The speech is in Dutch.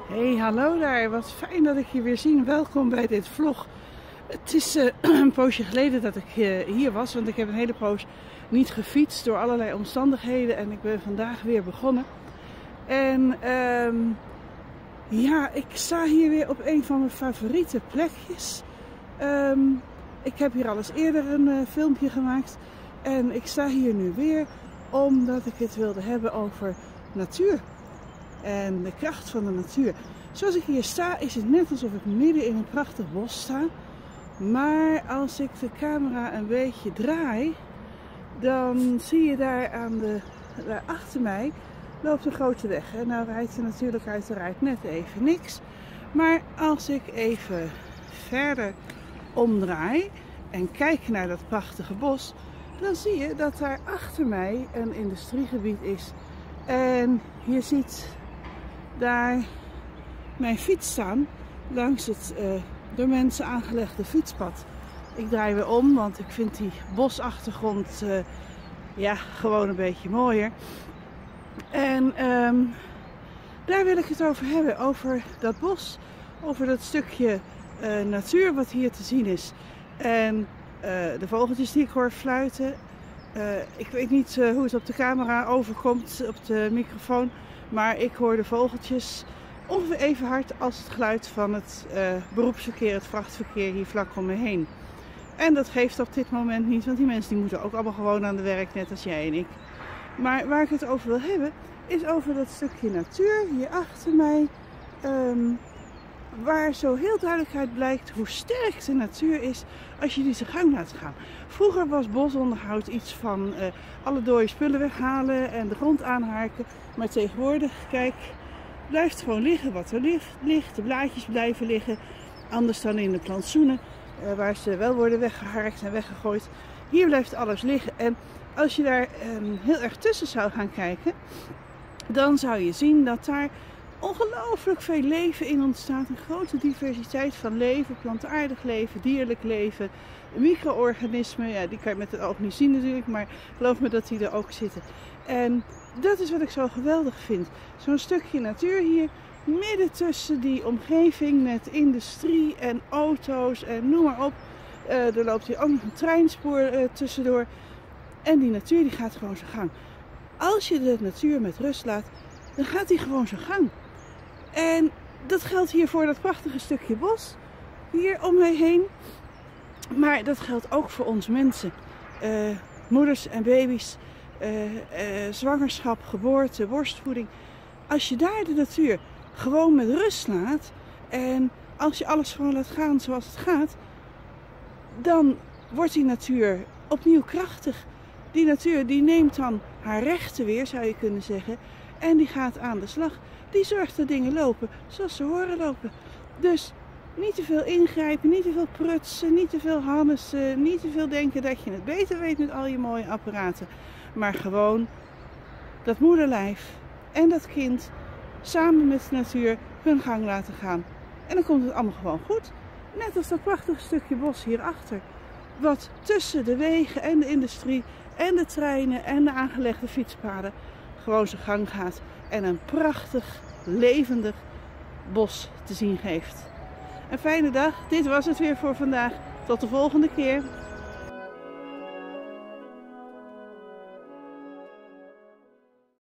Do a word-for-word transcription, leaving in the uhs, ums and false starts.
Hey, hallo daar. Wat fijn dat ik je weer zie. Welkom bij dit vlog. Het is uh, een poosje geleden dat ik uh, hier was, want ik heb een hele poos niet gefietst door allerlei omstandigheden en ik ben vandaag weer begonnen. En um, ja, ik sta hier weer op een van mijn favoriete plekjes. Um, ik heb hier al eens eerder een uh, filmpje gemaakt en ik sta hier nu weer omdat ik het wilde hebben over natuur. En de kracht van de natuur. Zoals ik hier sta is het net alsof ik midden in een prachtig bos sta. Maar als ik de camera een beetje draai, dan zie je daar, aan de, daar achter mij loopt een grote weg. En nou rijdt er natuurlijk uiteraard net even niks. Maar als ik even verder omdraai en kijk naar dat prachtige bos, dan zie je dat daar achter mij een industriegebied is. En je ziet daar mijn fiets staan langs het uh, door mensen aangelegde fietspad. Ik draai weer om, want ik vind die bosachtergrond uh, ja, gewoon een beetje mooier. En um, daar wil ik het over hebben, over dat bos, over dat stukje uh, natuur wat hier te zien is. En uh, de vogeltjes die ik hoor fluiten. Uh, ik weet niet uh, hoe het op de camera overkomt, op de microfoon. Maar ik hoor de vogeltjes ongeveer even hard als het geluid van het uh, beroepsverkeer, het vrachtverkeer hier vlak om me heen. En dat geeft op dit moment niet, want die mensen die moeten ook allemaal gewoon aan de werk, net als jij en ik. Maar waar ik het over wil hebben, is over dat stukje natuur hier achter mij. Um, waar zo heel duidelijk uit blijkt hoe sterk de natuur is als je die zijn gang laat gaan. Vroeger was bosonderhoud iets van uh, alle dode spullen weghalen en de grond aanharken. Maar tegenwoordig, kijk, blijft gewoon liggen wat er ligt. De blaadjes blijven liggen. Anders dan in de plantsoenen, uh, waar ze wel worden weggeharkt en weggegooid. Hier blijft alles liggen. En als je daar um, heel erg tussen zou gaan kijken, dan zou je zien dat daar ongelooflijk veel leven in ontstaat. Een grote diversiteit van leven, plantaardig leven, dierlijk leven, micro-organismen. Ja, die kan je met het oog niet zien natuurlijk, maar geloof me dat die er ook zitten. En dat is wat ik zo geweldig vind. Zo'n stukje natuur hier, midden tussen die omgeving met industrie en auto's en noem maar op. Uh, er loopt hier ook nog een treinspoor uh, tussendoor. En die natuur die gaat gewoon zijn gang. Als je de natuur met rust laat, dan gaat die gewoon zijn gang. En dat geldt hier voor dat prachtige stukje bos, hier om mij heen. Maar dat geldt ook voor ons mensen. Uh, moeders en baby's, uh, uh, zwangerschap, geboorte, borstvoeding. Als je daar de natuur gewoon met rust laat en als je alles gewoon laat gaan zoals het gaat, dan wordt die natuur opnieuw krachtig. Die natuur die neemt dan haar rechten weer, zou je kunnen zeggen, en die gaat aan de slag. Die zorgt dat dingen lopen zoals ze horen lopen. Dus niet te veel ingrijpen, niet te veel prutsen, niet te veel hannessen, niet te veel denken dat je het beter weet met al je mooie apparaten. Maar gewoon dat moederlijf en dat kind samen met de natuur hun gang laten gaan. En dan komt het allemaal gewoon goed. Net als dat prachtige stukje bos hierachter. Wat tussen de wegen en de industrie en de treinen en de aangelegde fietspaden gewoon zijn gang gaat. En een prachtig, levendig bos te zien geeft. Een fijne dag. Dit was het weer voor vandaag. Tot de volgende keer.